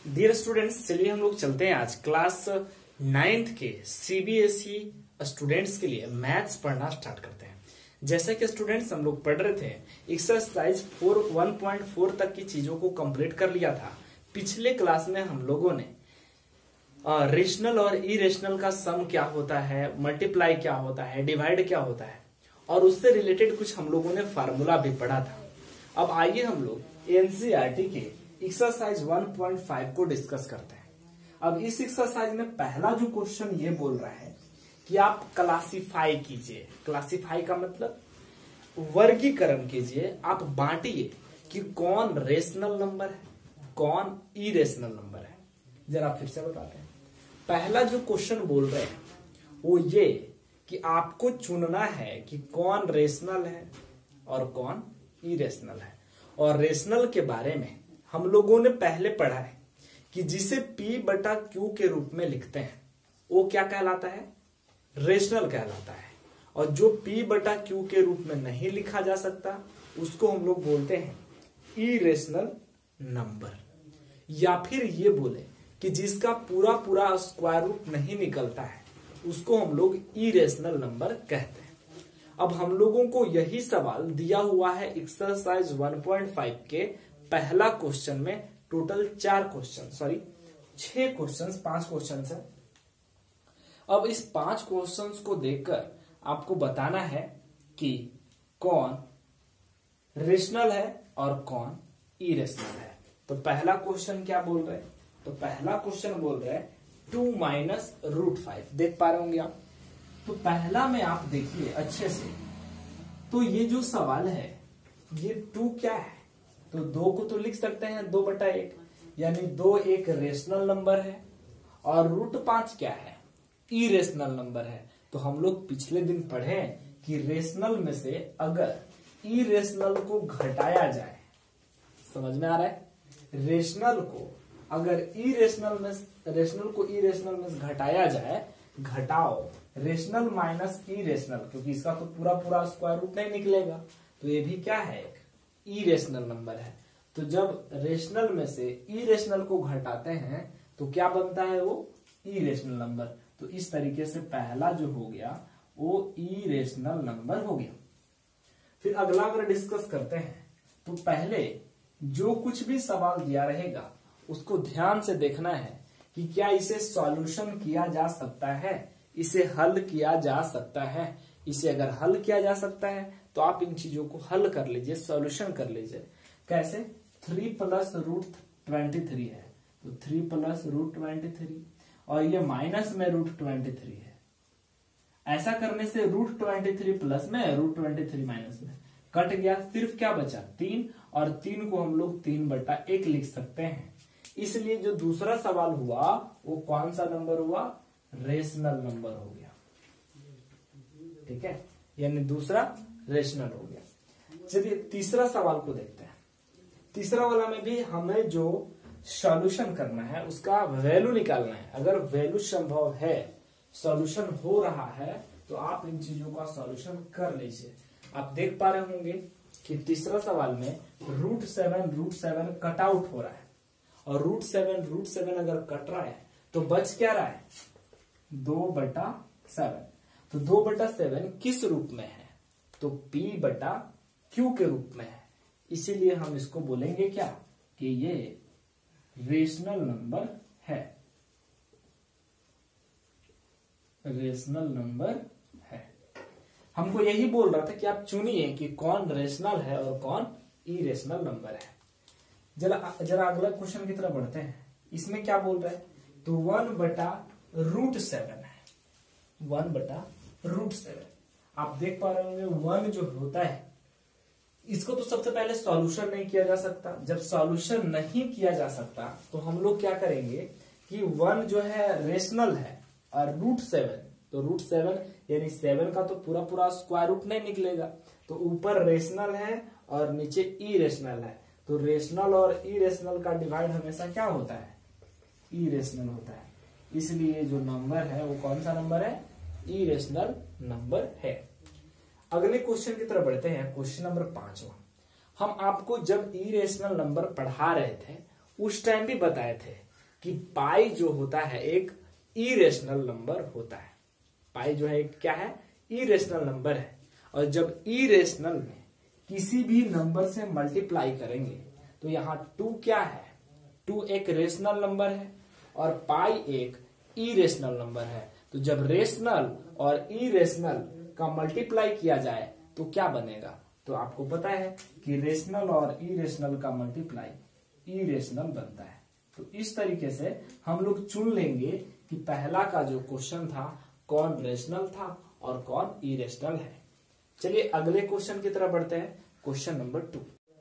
Dear students, चलिए हम लोग चलते हैं आज क्लास 9th के सीबीएसई स्टूडेंट्स के लिए मैथ्स पढ़ना स्टार्ट करते हैं। जैसे कि स्टूडेंट्स हम लोग पढ़ रहे थे, एक्सरसाइज 1.4 तक की चीजों को कंप्लीट कर लिया था। पिछले क्लास में हम लोगों ने रेशनल और इरेशनल का सम क्या होता है, मल्टीप्लाई क्या होता है, डिवाइड क्या होता है और उससे रिलेटेड कुछ हम लोगों ने फार्मूला भी पढ़ा था। अब आइए हम लोग एनसीईआरटी के एक्सरसाइज 1.5 को डिस्कस करते हैं। अब इस एक्सरसाइज में पहला जो क्वेश्चन ये बोल रहा है कि आप क्लासिफाई कीजिए। क्लासिफाई का मतलब वर्गीकरण कीजिए, आप बांटिए कि कौन रेशनल नंबर है, कौन इरेशनल नंबर है। जरा फिर से बताते हैं। पहला जो क्वेश्चन बोल रहे हैं वो ये कि आपको चुनना है कि कौन रेशनल है और कौन इरेशनल है। और रेशनल के बारे में हम लोगों ने पहले पढ़ा है कि जिसे P/Q के रूप में लिखते हैं वो क्या कहलाता है, रेशनल कहलाता है। और जो P/Q के रूप में नहीं लिखा जा सकता उसको हम लोग बोलते हैं इरेशनल नंबर। या फिर ये बोले कि जिसका पूरा पूरा स्क्वायर रूट नहीं निकलता है उसको हम लोग इरेशनल नंबर कहते हैं। अब हम लोगों को यही सवाल दिया हुआ है एक्सरसाइज 1.5 के पहला क्वेश्चन में। टोटल 6 क्वेश्चन 5 क्वेश्चन है। अब इस 5 क्वेश्चंस को देखकर आपको बताना है कि कौन रेशनल है और कौन इरेशनल है। तो पहला क्वेश्चन क्या बोल रहे हैं, तो पहला क्वेश्चन बोल रहे हैं 2 माइनस √5। देख पा रहे होंगे आप। तो पहला में आप देखिए अच्छे से, तो ये जो सवाल है ये 2 क्या है, तो 2 को तो लिख सकते हैं 2/1, यानी 2 एक रेशनल नंबर है। और √5 क्या है, इरेशनल नंबर है। तो हम लोग पिछले दिन पढ़े कि रेशनल में से अगर इरेशनल को घटाया जाए, समझ में आ रहा है, रेशनल को अगर रेशनल को इरेशनल में घटाया जाए, घटाओ रेशनल माइनस इरेशनल, क्योंकि इसका तो पूरा पूरा स्क्वायर रूट नहीं निकलेगा, तो ये भी क्या है, एक इरेशनल नंबर है। तो जब रेशनल में से इरेशनल को घटाते हैं तो क्या बनता है, वो इरेशनल नंबर। तो इस तरीके से पहला जो हो गया वो इरेशनल नंबर हो गया। फिर अगला अगर डिस्कस करते हैं तो पहले जो कुछ भी सवाल दिया रहेगा उसको ध्यान से देखना है कि क्या इसे सॉल्यूशन किया जा सकता है, इसे हल किया जा सकता है। इसे अगर हल किया जा सकता है तो आप इन चीजों को हल कर लीजिए, सॉल्यूशन कर लीजिए। कैसे, 3 + √23 है, तो 3 + √23 और ये माइनस में √23 है। ऐसा करने से √23 प्लस में, √23 माइनस में कट गया, सिर्फ क्या बचा 3, और 3 को हम लोग 3/1 लिख सकते हैं। इसलिए जो दूसरा सवाल हुआ वो कौन सा नंबर हुआ, रेशनल नंबर हो गया। ठीक है, यानी दूसरा रेशनल हो गया। चलिए तीसरा सवाल को देखते हैं। तीसरा वाला में भी हमें जो सॉल्यूशन करना है उसका वैल्यू निकालना है। अगर वैल्यू संभव है, सॉल्यूशन हो रहा है, तो आप इन चीजों का सॉल्यूशन कर लीजिए। आप देख पा रहे होंगे कि तीसरा सवाल में √7 कट आउट हो रहा है, और √7 अगर कट रहा है तो बच क्या रहा है, 2/7। तो 2/7 किस रूप में है, तो P/Q के रूप में है। इसीलिए हम इसको बोलेंगे क्या, कि ये रेशनल नंबर है, रेशनल नंबर है। हमको यही बोल रहा था कि आप चुनिए कि कौन रेशनल है और कौन इरेशनल नंबर है। जरा अगला क्वेश्चन की तरफ बढ़ते हैं। इसमें क्या बोल रहे हैं, तो 1/√7 है, 1/√7। आप देख पा रहे होंगे 1 जो होता है इसको तो सबसे पहले सॉल्यूशन नहीं किया जा सकता। जब सॉल्यूशन नहीं किया जा सकता तो हम लोग क्या करेंगे कि 1 जो है रेशनल है और √7, तो √7 यानी 7 का तो पूरा पूरा स्क्वायर रूट नहीं निकलेगा, तो ऊपर रेशनल है और नीचे इरेशनल है। तो रेशनल और इरेशनल का डिवाइड हमेशा क्या होता है, इरेशनल होता है। इसलिए जो नंबर है वो कौन सा नंबर है, इरेशनल नंबर है। अगले क्वेश्चन की तरफ बढ़ते हैं, क्वेश्चन नंबर 5। हम आपको जब इरेशनल नंबर पढ़ा रहे थे उस टाइम भी बताए थे कि पाई जो होता है एक इरेशनल नंबर होता है। पाई जो है क्या है, इरेशनल नंबर है। और जब इरेशनल में किसी भी नंबर से मल्टीप्लाई करेंगे तो यहाँ 2 क्या है, 2 एक रेशनल नंबर है और पाई एक इरेशनल नंबर है। तो जब रेशनल और इरेशनल का मल्टीप्लाई किया जाए तो क्या बनेगा, तो आपको पता है कि रेशनल और इरेशनल का मल्टीप्लाई इरेशनल बनता है। तो इस तरीके से हम लोग चुन लेंगे कि पहला का जो क्वेश्चन था कौन रेशनल था और कौन इरेशनल है। चलिए अगले क्वेश्चन की तरफ बढ़ते हैं, क्वेश्चन नंबर 2।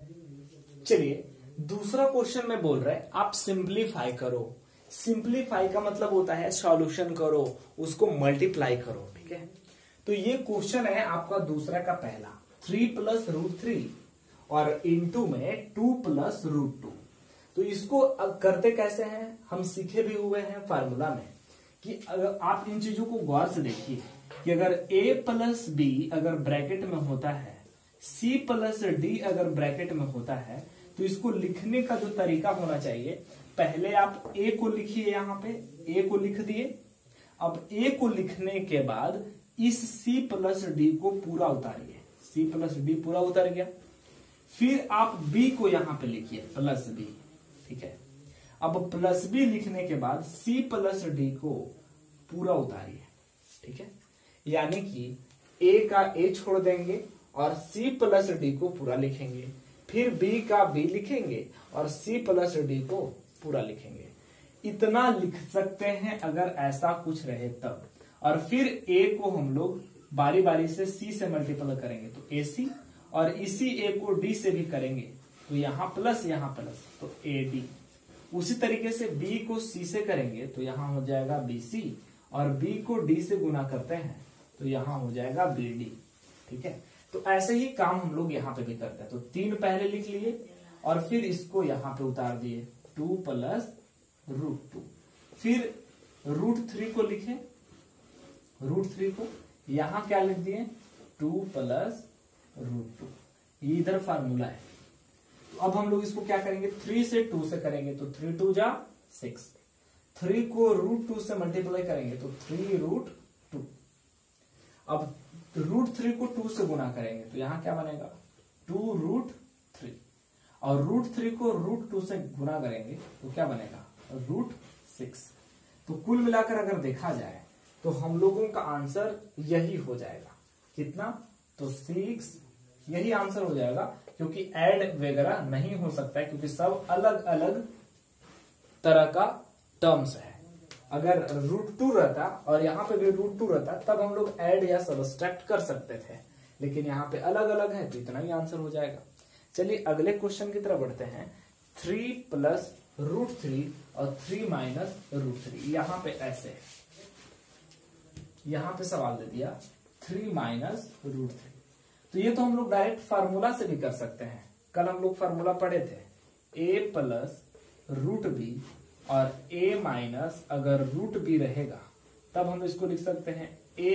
चलिए दूसरा क्वेश्चन में बोल रहे हैं आप सिंप्लीफाई करो। सिंप्लीफाई का मतलब होता है सॉल्यूशन करो, उसको मल्टीप्लाई करो, ठीक है। तो ये क्वेश्चन है आपका दूसरा का पहला, 3 + √3 और इनटू में 2 + √2। तो इसको अब करते कैसे हैं, हम सीखे भी हुए हैं फार्मूला में कि अगर आप इन चीजों को गौर से देखिए कि अगर a + b अगर ब्रैकेट में होता है, c + d अगर ब्रैकेट में होता है, तो इसको लिखने का जो तरीका होना चाहिए, पहले आप a को लिखिए, यहाँ पे a को लिख दिए। अब a को लिखने के बाद इस c + d को पूरा उतारिए, c + d पूरा उतर गया। फिर आप b को यहाँ पे लिखिए +b, ठीक है। अब +b लिखने के बाद c + d को पूरा उतारिए, ठीक है। यानी कि a का a छोड़ देंगे और c + d को पूरा लिखेंगे, फिर b का b लिखेंगे और c + d को पूरा लिखेंगे। इतना लिख सकते हैं अगर ऐसा कुछ रहे तब। और फिर a को हम लोग बारी बारी से c से मल्टीप्लाई करेंगे तो ac, और इसी a को d से भी करेंगे तो यहाँ प्लस यहाँ प्लस तो ad। उसी तरीके से b को c से करेंगे तो यहाँ हो जाएगा bc, और b को d से गुना करते हैं तो यहाँ हो जाएगा bd, ठीक है। तो ऐसे ही काम हम लोग यहाँ पे भी करते हैं। तो 3 पहले लिख लिए और फिर इसको यहाँ पे उतार दिए, 2 + √2। फिर √3 को लिखे, √3 को यहाँ क्या लिख दिए, 2 + √2। ये इधर फार्मूला है। तो अब हम लोग इसको क्या करेंगे, 3 से 2 से करेंगे तो 3 2 जा 6। 3 को √2 से मल्टीप्लाई करेंगे तो 3√2। अब √3 को 2 से गुना करेंगे तो यहाँ क्या बनेगा, 2√3। और √3 को √2 से गुना करेंगे तो क्या बनेगा, √6। तो कुल मिलाकर अगर देखा जाए तो हम लोगों का आंसर यही हो जाएगा, कितना, तो 6 यही आंसर हो जाएगा, क्योंकि ऐड वगैरह नहीं हो सकता है, क्योंकि सब अलग अलग तरह का टर्म्स है। अगर √2 रहता और यहाँ पे भी √2 रहता तब हम लोग ऐड या सब्सट्रैक्ट कर सकते थे, लेकिन यहाँ पे अलग अलग है तो इतना ही आंसर हो जाएगा। चलिए अगले क्वेश्चन की तरफ बढ़ते हैं। 3 + √3 और 3 - √3, यहाँ पे ऐसे है, यहाँ पे सवाल दे दिया 3 - √3। तो ये तो हम लोग डायरेक्ट फार्मूला से भी कर सकते हैं। कल हम लोग फार्मूला पढ़े थे, a + √b और a - अगर √b रहेगा तब हम इसको लिख सकते हैं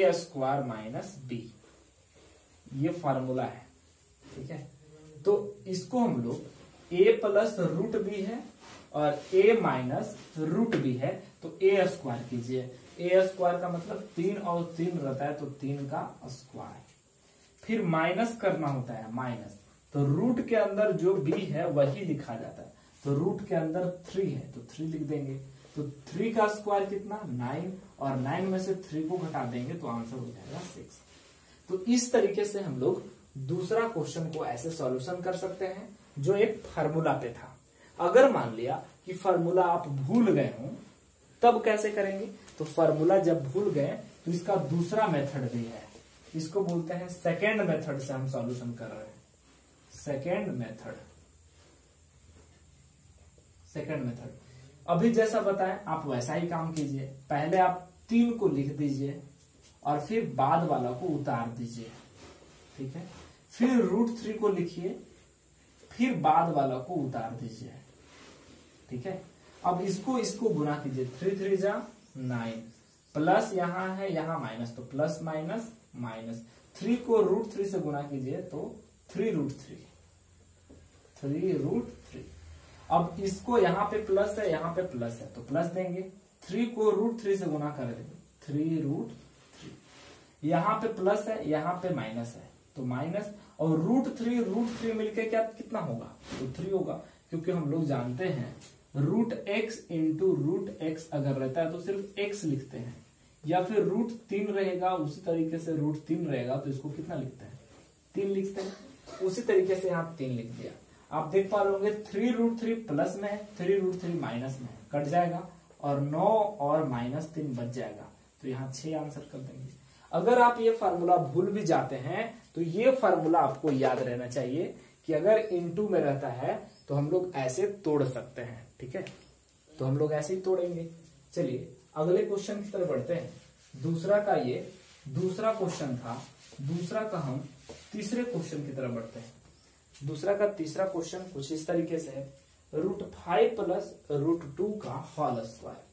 a² - b। ये फार्मूला है, ठीक है। तो इसको हम लोग a + √b है और a - √b है तो a² कीजिए। a² का मतलब 3 और 3 रहता है तो 3 का स्क्वायर। फिर माइनस करना होता है, माइनस, तो रूट के अंदर जो b है वही लिखा जाता है। तो रूट के अंदर 3 है तो 3 लिख देंगे। तो 3 का स्क्वायर कितना, 9, और 9 में से 3 को घटा देंगे तो आंसर हो जाएगा 6। तो इस तरीके से हम लोग दूसरा क्वेश्चन को ऐसे सॉल्यूशन कर सकते हैं जो एक फार्मूला पे था। अगर मान लिया कि फार्मूला आप भूल गए हो तब कैसे करेंगे, तो फार्मूला जब भूल गए तो इसका दूसरा मेथड भी है, इसको बोलते हैं सेकेंड मेथड से हम सॉल्यूशन कर रहे हैं। सेकेंड मेथड अभी जैसा बताएं आप वैसा ही काम कीजिए। पहले आप 3 को लिख दीजिए और फिर बाद वाला को उतार दीजिए, ठीक है। फिर √3 को लिखिए, फिर बाद वाला को उतार दीजिए, ठीक है। अब इसको गुना कीजिए, 3 3 जा 9, प्लस यहाँ है, यहाँ माइनस, तो प्लस माइनस माइनस। 3 को √3 से गुना कीजिए तो 3√3। अब इसको यहाँ पे प्लस है, यहाँ पे प्लस है तो प्लस देंगे, 3 को √3 से गुना कर देंगे, 3√3। यहाँ पे प्लस है, यहाँ पे माइनस है तो माइनस, और √3 मिलके क्या कितना होगा, तो 3 होगा, क्योंकि हम लोग जानते हैं √x इंटू √x अगर रहता है तो सिर्फ x लिखते हैं, या फिर √3 रहेगा उसी तरीके से √3 रहेगा तो इसको कितना लिखते हैं, 3 लिखते हैं। उसी तरीके से यहाँ 3 लिख दिया। आप देख पा रहे होंगे 3√3 प्लस में है, 3√3 माइनस में है, कट जाएगा और 9 और -3 बच जाएगा, तो यहाँ 6 आंसर कर देंगे। अगर आप ये फार्मूला भूल भी जाते हैं तो ये फार्मूला आपको याद रहना चाहिए कि अगर इनटू में रहता है तो हम लोग ऐसे तोड़ सकते हैं, ठीक है, तो हम लोग ऐसे ही तोड़ेंगे। चलिए अगले क्वेश्चन की तरफ बढ़ते हैं। दूसरा का ये दूसरा क्वेश्चन था, दूसरा का हम तीसरे क्वेश्चन की तरफ बढ़ते हैं। दूसरा का तीसरा क्वेश्चन कुछ इस तरीके से है, √5 प्लस √2 का होल स्क्वायर,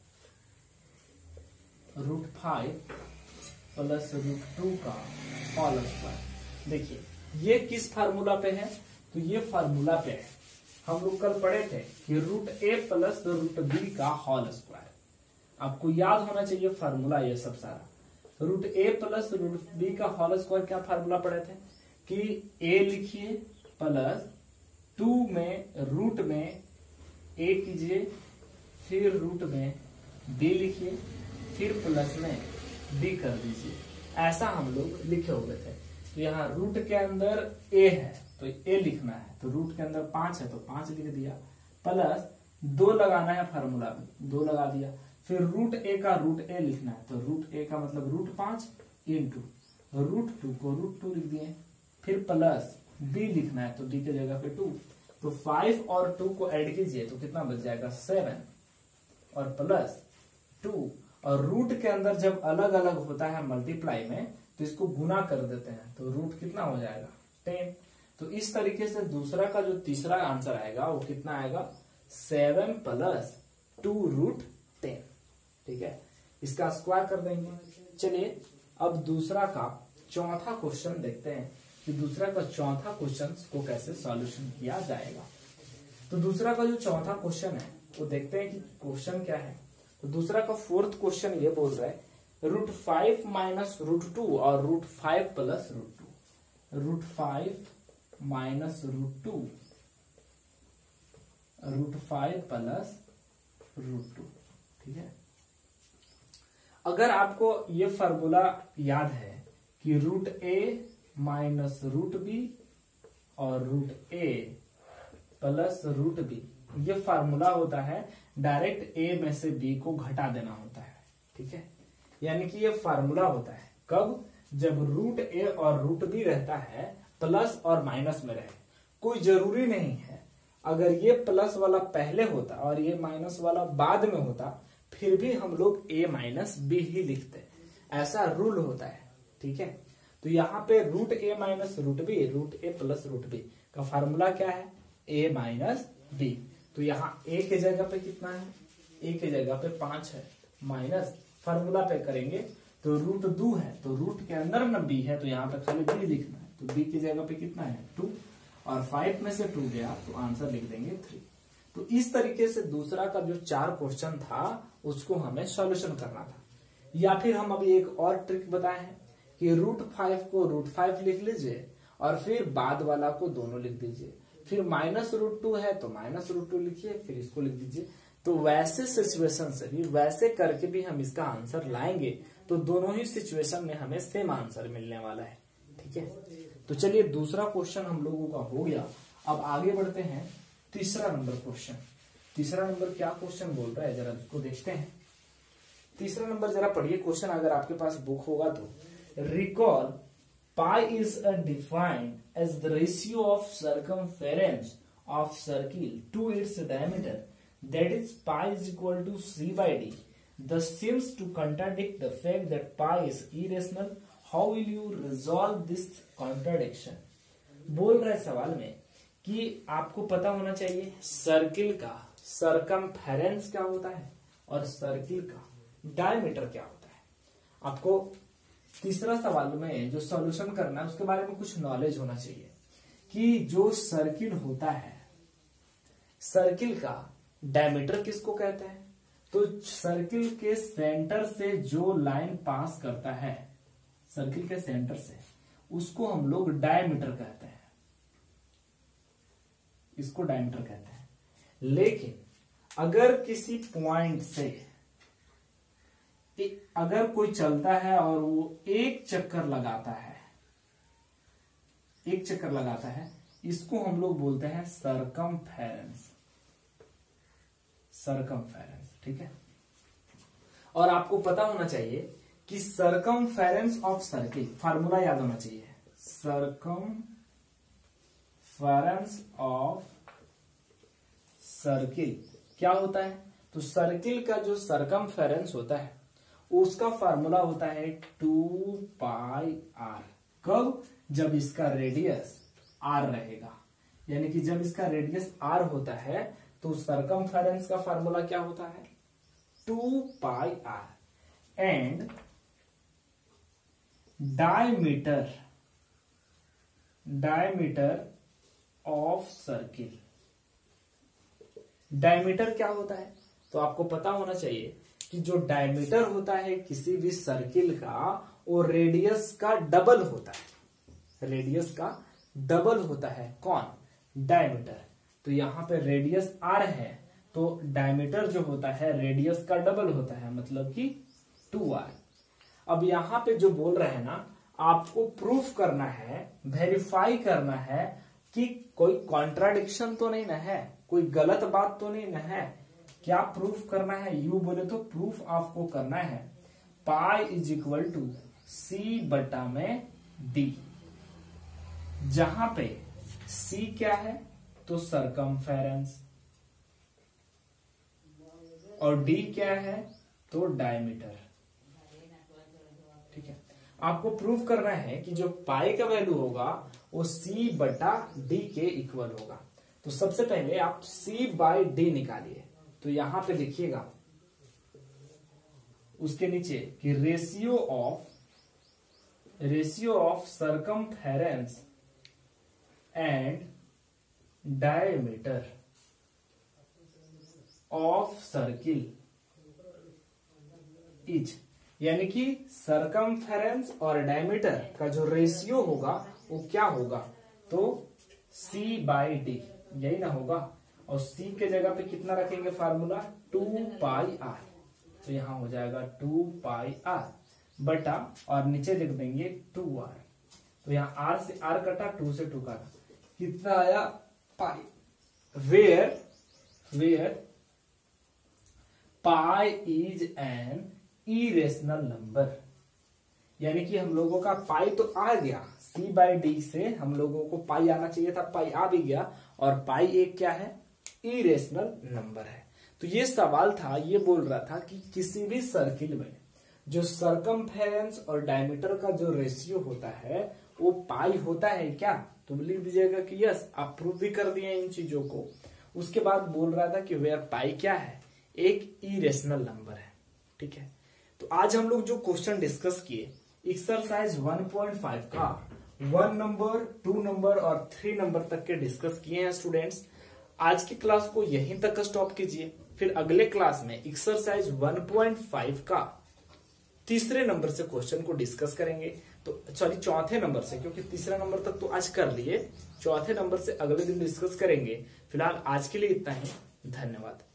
√5 प्लस √2 का होल स्क्वायर। देखिए ये किस फार्मूला पे है, तो ये फार्मूला पे है, हम लोग कल पढ़े थे कि √a प्लस √b का होल स्क्वायर। आपको याद होना चाहिए फार्मूला ये सब सारा। √a प्लस √b का होल स्क्वायर क्या फार्मूला पढ़े थे कि a लिखिए प्लस 2 में रूट में a कीजिए, फिर रूट में b लिखिए, फिर प्लस में b कर दीजिए। ऐसा हम लोग लिखे हुए थे। तो यहाँ रूट के अंदर a है तो a लिखना है, तो रूट के अंदर 5 है तो 5 लिख दिया, प्लस 2 लगाना है फार्मूला में, 2 लगा दिया, फिर √a का √a लिखना है, तो √a का मतलब √5 इंटू √2 को √2 लिख दिए, फिर प्लस b लिखना है तो d की जगह पे 2, तो 5 और 2 को ऐड कीजिए तो कितना बच जाएगा 7 और प्लस 2, और रूट के अंदर जब अलग अलग होता है मल्टीप्लाई में तो इसको गुना कर देते हैं, तो रूट कितना हो जाएगा 10। तो इस तरीके से दूसरा का जो तीसरा आंसर आएगा वो कितना आएगा 7 प्लस 2√10, ठीक है, इसका स्क्वायर कर देंगे। चलिए अब दूसरा का चौथा क्वेश्चन देखते हैं कि दूसरा का चौथा क्वेश्चन को कैसे सॉल्यूशन किया जाएगा। तो दूसरा का जो चौथा क्वेश्चन है वो देखते हैं कि क्वेश्चन क्या है। तो दूसरा का फोर्थ क्वेश्चन ये बोल रहा है √5 माइनस √2 और √5 प्लस √2, √5 माइनस √2, √5 प्लस √2, ठीक है। अगर आपको ये फार्मूला याद है कि √a माइनस √b और √a प्लस √b, ये फार्मूला होता है डायरेक्ट a में से b को घटा देना होता है, ठीक है। यानी कि ये फार्मूला होता है कब, जब √a और √b रहता है प्लस और माइनस में रहे। कोई जरूरी नहीं है, अगर ये प्लस वाला पहले होता और ये माइनस वाला बाद में होता फिर भी हम लोग a माइनस b ही लिखते, ऐसा रूल होता है, ठीक है। तो यहाँ पे √a minus √b, √a plus √b का फार्मूला क्या है a माइनस b। तो यहाँ a के जगह पे कितना है, a के जगह पे 5 है, माइनस फार्मूला पे करेंगे तो √2 है, तो रूट के अंदर ना b है तो यहाँ पे खाली b लिखना है, तो b की जगह पे कितना है 2, और 5 में से 2 गया तो आंसर लिख देंगे 3। तो इस तरीके से दूसरा का जो 4 क्वेश्चन था उसको हमें सॉल्यूशन करना था। या फिर हम अभी एक और ट्रिक बताए हैं कि √5 को √5 लिख लीजिए और फिर बाद वाला को दोनों लिख दीजिए, फिर माइनस √2 है तो माइनस √2 लिखिए, फिर इसको लिख दीजिए। तो वैसे सिचुएशन से भी, वैसे करके भी हम इसका आंसर लाएंगे तो दोनों ही सिचुएशन में हमें सेम आंसर मिलने वाला है, ठीक है। तो चलिए दूसरा क्वेश्चन हम लोगों का हो गया। अब आगे बढ़ते हैं तीसरा नंबर क्वेश्चन। तीसरा नंबर क्या क्वेश्चन बोल रहा है जरा उसको देखते हैं। तीसरा नंबर जरा पढ़िए क्वेश्चन, अगर आपके पास बुक होगा तो। Recall pi is defined as the ratio of circumference of circle to its diameter, that is pi is equal to c by d. Thus seems to contradict the fact that pi is irrational. How will you resolve this contradiction? बोल रहा है सवाल में कि आपको पता होना चाहिए सर्किल का सरकमफेरेंस क्या होता है और सर्किल का डायमीटर क्या होता है। आपको तीसरा सवाल में जो सॉल्यूशन करना है उसके बारे में कुछ नॉलेज होना चाहिए कि जो सर्किल होता है सर्किल का डायमीटर किसको कहते हैं? तो सर्किल के सेंटर से जो लाइन पास करता है, सर्किल के सेंटर से, उसको हम लोग डायमीटर कहते हैं, इसको डायमीटर कहते हैं। लेकिन अगर किसी पॉइंट से अगर कोई चलता है और वो एक चक्कर लगाता है, एक चक्कर लगाता है, इसको हम लोग बोलते हैं सरकमफेरेंस, सरकमफेरेंस, ठीक है। और आपको पता होना चाहिए कि सरकमफेरेंस ऑफ सर्किल, फार्मूला याद होना चाहिए, सरकमफेरेंस ऑफ सर्किल क्या होता है? तो सर्किल का जो सरकमफेरेंस होता है उसका फार्मूला होता है 2 पाई आर। कब? जब इसका रेडियस आर रहेगा, यानी कि जब इसका रेडियस आर होता है तो सरकमफेरेंस का फार्मूला क्या होता है? 2 pi R. And diameter of circle, diameter क्या होता है? तो आपको पता होना चाहिए कि जो डायमीटर होता है किसी भी सर्किल का, वो रेडियस का डबल होता है, रेडियस का डबल होता है। कौन? डायमीटर। तो यहां पे रेडियस आर है तो डायमीटर जो होता है रेडियस का डबल होता है, मतलब कि 2r। अब यहां पे जो बोल रहे हैं ना, आपको प्रूफ करना है, वेरीफाई करना है कि कोई कॉन्ट्राडिक्शन तो नहीं ना है, कोई गलत बात तो नहीं ना है। क्या प्रूफ करना है? यू बोले तो प्रूफ आपको करना है pi is equal to C बटा में डी, जहां पे सी क्या है? तो सरकमफेरेंस, और डी क्या है? तो डायमीटर, ठीक है। आपको प्रूफ करना है कि जो पाई का वैल्यू होगा वो सी बटा डी के इक्वल होगा। तो सबसे पहले आप सी बाई डी निकालिए, तो यहां पे लिखिएगा उसके नीचे कि ratio of circumference and diameter of circle is, यानी कि सरकमफेरेंस और डायमीटर का जो रेशियो होगा वो क्या होगा? तो सी बाई डी, यही ना होगा। और सी के जगह पे कितना रखेंगे फार्मूला? 2 pi are. तो यहां हो जाएगा 2 पाई आर बटा, और नीचे लिख देंगे 2r। तो यहां आर से आर कटा, 2 से 2 काटा, कितना आया? Pi. Where pi is an irrational number, यानी कि हम लोगों का पाई तो आ गया, सी बाई डी से हम लोगों को पाई आना चाहिए था, पाई आ भी गया। और पाई एक क्या है? इरेशनल नंबर है। तो ये सवाल था, ये बोल रहा था कि किसी भी सर्किल में जो सरकमफेरेंस और डायमीटर का जो रेशियो होता है वो पाई होता है क्या? तो लिख दीजिएगा कि यस, आप प्रूव भी कर दिए इन चीजों को। उसके बाद बोल रहा था कि वेयर पाई क्या है? एक इरेशनल नंबर है, ठीक है। तो आज हम लोग जो क्वेश्चन डिस्कस किए, एक्सरसाइज 1.5 का 1 नंबर, 2 नंबर और 3 नंबर तक के डिस्कस किए हैं स्टूडेंट्स। आज की क्लास को यहीं तक स्टॉप कीजिए, फिर अगले क्लास में एक्सरसाइज 1.5 का तीसरे नंबर से क्वेश्चन को डिस्कस करेंगे। तो सॉरी, चौथे नंबर से, क्योंकि तीसरा नंबर तक तो आज कर लिए, चौथे नंबर से अगले दिन डिस्कस करेंगे। फिलहाल आज के लिए इतना ही, धन्यवाद।